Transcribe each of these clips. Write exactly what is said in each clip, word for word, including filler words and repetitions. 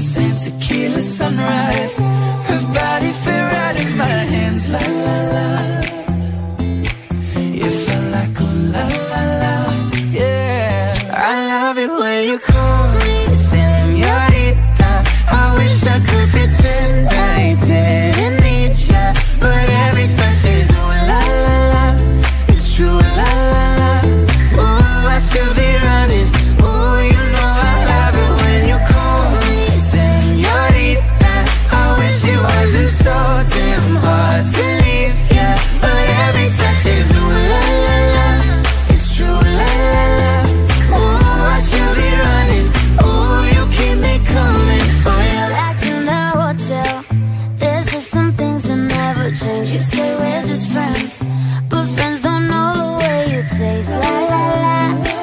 and tequila sunrise. Her body fit right in my hands, la la la. It felt like oh la la la, yeah. I love it when you call me Señorita. I wish I could pretend I didn't need ya, but every touch is ooh la la la. It's true, la la la. Ooh, I should be running. Ooh, you know I love it when you call me Señorita. I wish it wasn't so damn hard to leave ya, but every touch is ooh la la la. It's true, la la la. Ooh, I should be running. Ooh, you keep me coming for you. Back in the hotel, there's just some things that never change. You say we're just friends, but friends don't know the way you taste. La la la.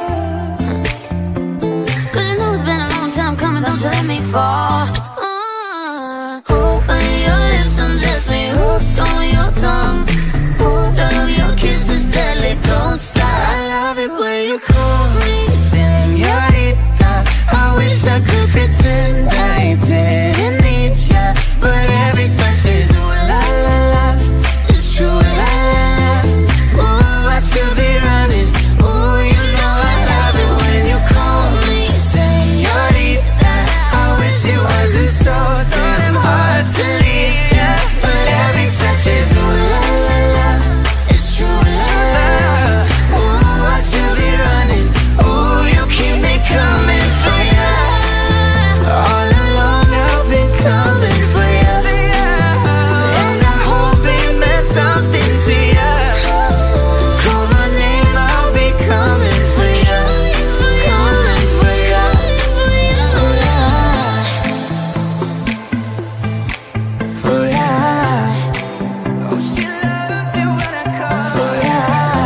Cause you know it's been a long time coming, don't you let me fall. uh, Open your lips, undress me, hooked on your tongue. Love your kisses, deadly, don't stop. I love it when you call me Señorita. I wish I could pretend I didn't need ya, but every touch is ooh la la la. It's true, la la la. Ooh, I should be running. Ooh, you know I love it when you call me Señorita. I wish it wasn't so damn hard to leave ya, but every touch is ooh la la la. It's true, la la la. Ooh, I should be running. Ooh, you keep me coming for ya. All along I've been coming for ya, and I hope it meant something to ya. Call my name, I'll be coming for ya, coming for ya. For ya. Oh, she loves it when I call for ya.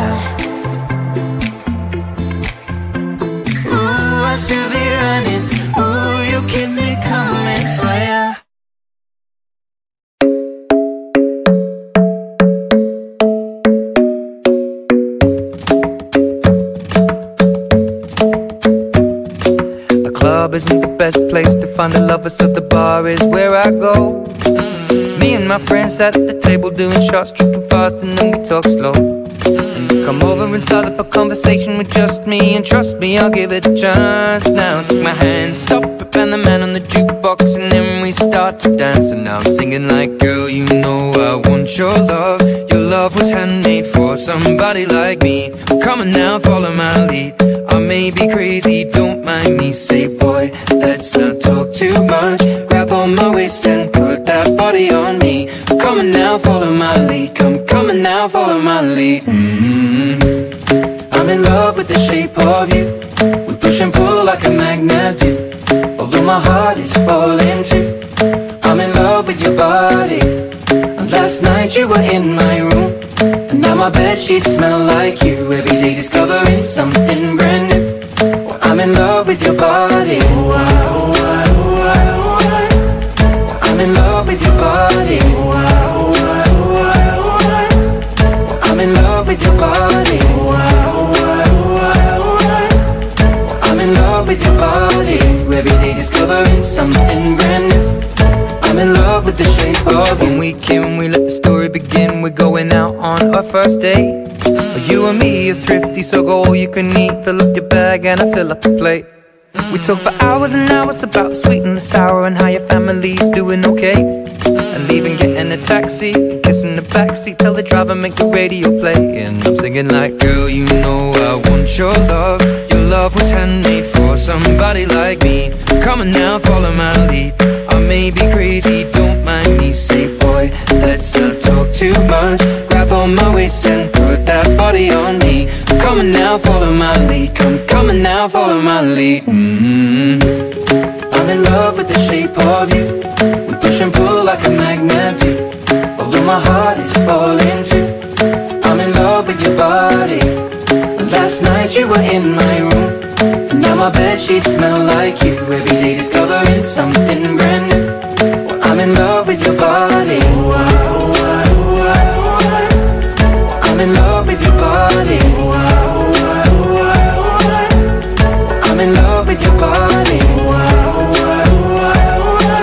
Ooh, I should be running. Ooh, you keep me coming for ya. The club isn't the best place to find a lover, so the bar is where I go. Me and my friends sat at the table doing shots, tripping fast, and then we talk slow. Come over and start up a conversation with just me, and trust me, I'll give it a chance. Now take my hand, stop it, and the man on the jukebox, and then we start to dance. And now I'm singing like, girl, you know I want your love. Your love was handmade for somebody like me. Come on now, follow my lead. I may be crazy, don't mind me. Say, boy, let's not talk too much. Grab on my waist and put that body on me. Come on now, follow my lead. Come, come on now, follow my lead. mm-hmm. I'm in love with the shape of you. We push and pull like a magnet do. Although my heart is falling too, I'm in love with your body. And last night you were in my room, and now my bedsheets smell like you. Every day discovering something brand new. Well, I'm in love with your body. Oh, I, oh, I, oh, I, oh, I. Well, I'm in love with your body. Oh, I, oh, I, oh, I, oh, I. Well, I'm in love with your body. Oh, I, oh, I, oh, I, oh, I. Well, I'm in love with your body. Every day discovering something brand new. I'm in love with the shape of you. When we came and we let the story begin, we're going out on our first date. You and me are thrifty, so go all you can eat. Fill up your bag and I fill up the plate. We talk for hours and hours about the sweet and the sour, and how your family's doing okay. And leaving, getting a taxi, kissing the backseat, tell the driver make the radio play. And I'm singing like, girl, you know I want your love. Your love was handmade for somebody like me. Come on now, follow my lead. I may be crazy, don't mind me. Say, boy, let's not talk too much. Grab on my waist and put that body on me. Come on now, follow my lead. Come, come on now, follow my lead. mm-hmm. I'm in love with the shape of you. We push and pull like a magnet do. Although my heart is falling too, I'm in love with your body. Last night you were in my room, and now my bedsheets smell like you. Every day discovering something brand new. Well, I'm in love with your body. Oh, I, oh, I, oh, I, oh, I. Well, I'm in love with your body. Oh, I, oh, I, oh, I, oh, I. Well, I'm in love with your body. Oh, I, oh, I, oh, I, oh, I.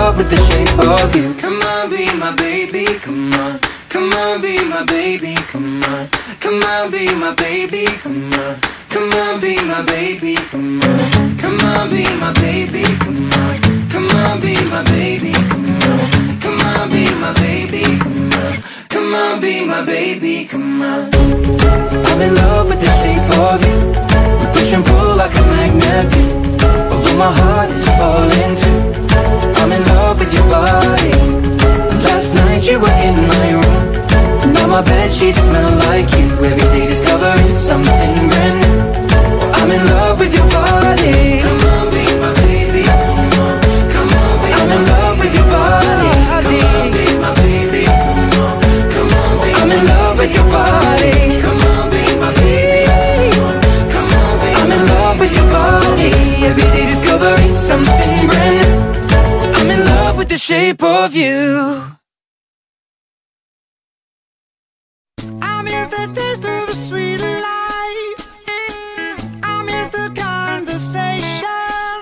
love with the shape of you. Come on, be my baby, come on. Come on, be my baby, come on. Come on, be my baby, come on. Come on, be my baby, come on. Come on, be my baby, come on. Come on, be my baby, come on. Come on, be my baby, come on. Come on, be my baby, come on. I'm in love with the shape of you. We push and pull like a magnet do. Although my heart is falling too, I'm in love with your body. Last night you were in my room. Now my bedsheets smell like you. Every day discovering something brand new. I'm in love with your body. Come on, be my baby, come on. Come on, be I'm in love with your body. Come on, be my baby, come on. Come on, be I'm in love with your body. Come on, be my baby, come on. Come on, be I'm in love with your body. Every day discovering something brand new. I'm in love with the shape of you. I miss the taste of the sweet life. I miss the conversation.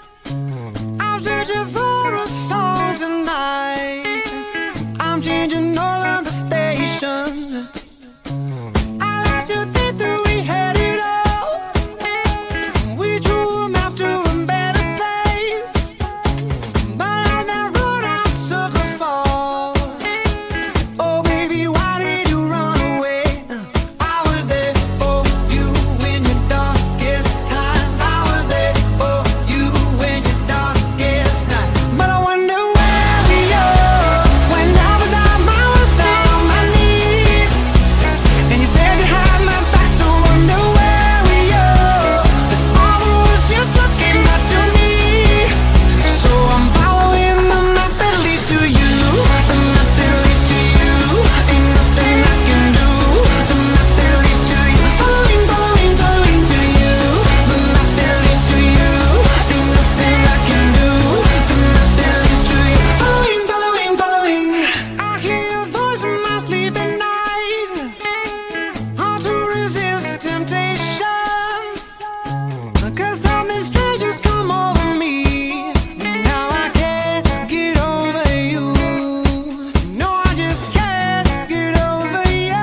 I'm searching for a song tonight. I'm changing all of the stations. I like to think that we had it all. We drew a map to a better place, but on that road I took a fall. Oh baby, why did you run away? I was there for you in your darkest times. I was there for you in your darkest night. But I wonder where we are. When I was out, I was down on my knees, and you said you had my back. So wonder where we are. All the roads you took came back to me. So I'm following the map that leads to you. The map that leads to you. Ain't nothing I can do. The map that leads to you. Following, following, following to you. The map that leads to you. Ain't nothing I can do. The map that leads to you. Following, following, following. I hear your voice in my sleep at night. Hard to resist temptation, 'cause something strange has come over me. Now I can't get over you. No, I just can't get over you.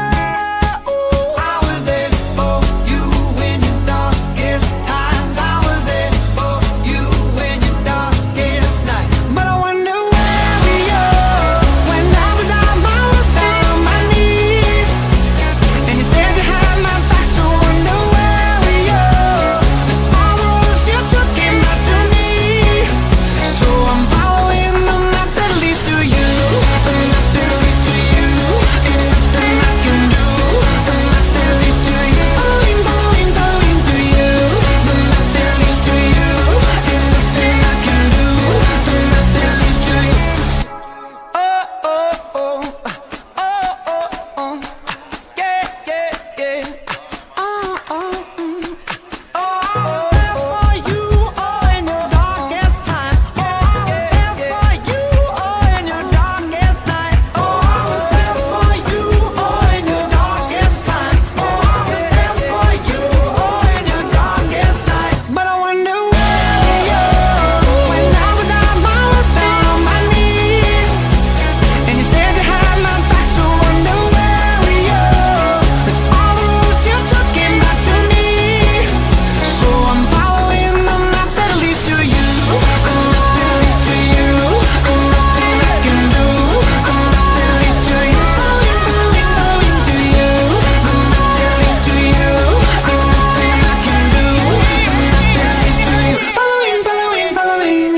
I was there for you in your darkest times. I was there for you in your darkest night. But I wonder where we are. When I was out, I was down on my knees, and you said you had my back. So wonder where we are. All the roads you took came back to me. So I'm following the map that leads to you. The map that leads to you. Ain't nothing I can do. The map that leads to you. Following, following, following to you. The map that leads to you. Ain't nothing I can do. The map that leads to you. Oh, oh, oh. Oh, oh, oh. Yeah, yeah, yeah. Oh, oh, mm. Oh, I was there for you, oh, in your darkest time. Oh, I was there for you, oh, in your darkest night. Oh, I was there for you, oh, in your darkest time. Oh, I was there for you, oh, in your darkest night. But I wonder where we are. When I was out, I was down on my knees, and you said you had my back. So wonder where we are. All the roads you took came back to me. So I'm following the map that leads to you. The map that leads to you. Ain't nothing I can do. The map that leads to you. Following, following, following to you. The map that leads to you. Ain't nothing I can do. The map that leads to you. Following, following, following.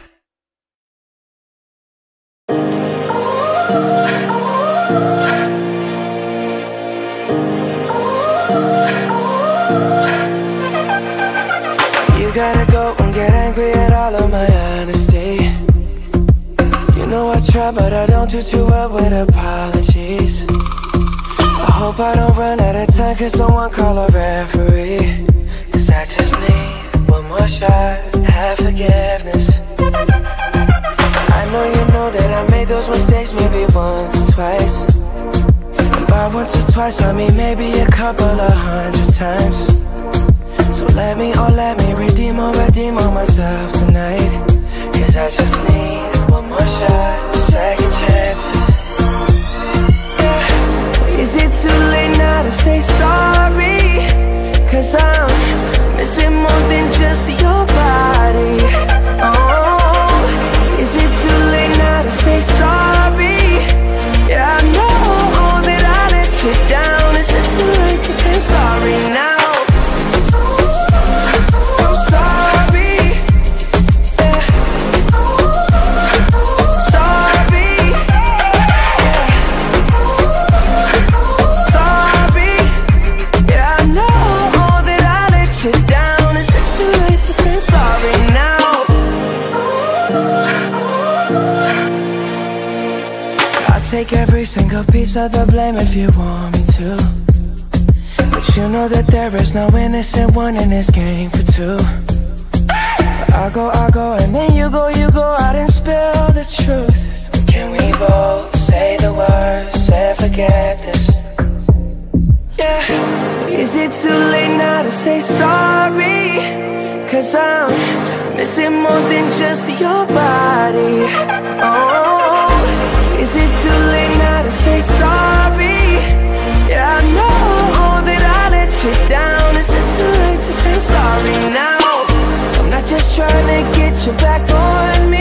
You gotta go and get angry at all of my honesty. You know I try, but I don't do too well with apologies. I hope I don't run out of time, 'cause someone call a referee. 'Cause I just need one more shot, have forgiveness. I know you know that I made those mistakes maybe once or twice. And by once or twice I mean maybe a couple of hundred times. So let me, oh let me redeem or redeem on myself tonight. 'Cause I just need one more shot, second chances. Yeah. Is it too late now to say sorry? Cause I'm missing more than just your body. Oh, is it too late now to say sorry? Yeah, I know that I let you down. Is it too late to say I'm sorry now? Take every single piece of the blame if you want me to, but you know that there is no innocent one in this game for two. But I go, I go, and then you go, you go out and spill the truth. But can we both say the words and forget this? Yeah. Is it too late now to say sorry? Cause I'm missing more than just your body. Oh, is it too late now to say sorry? Yeah, I know that I let you down. Is it too late to say I'm sorry now? I'm not just trying to get you back on me.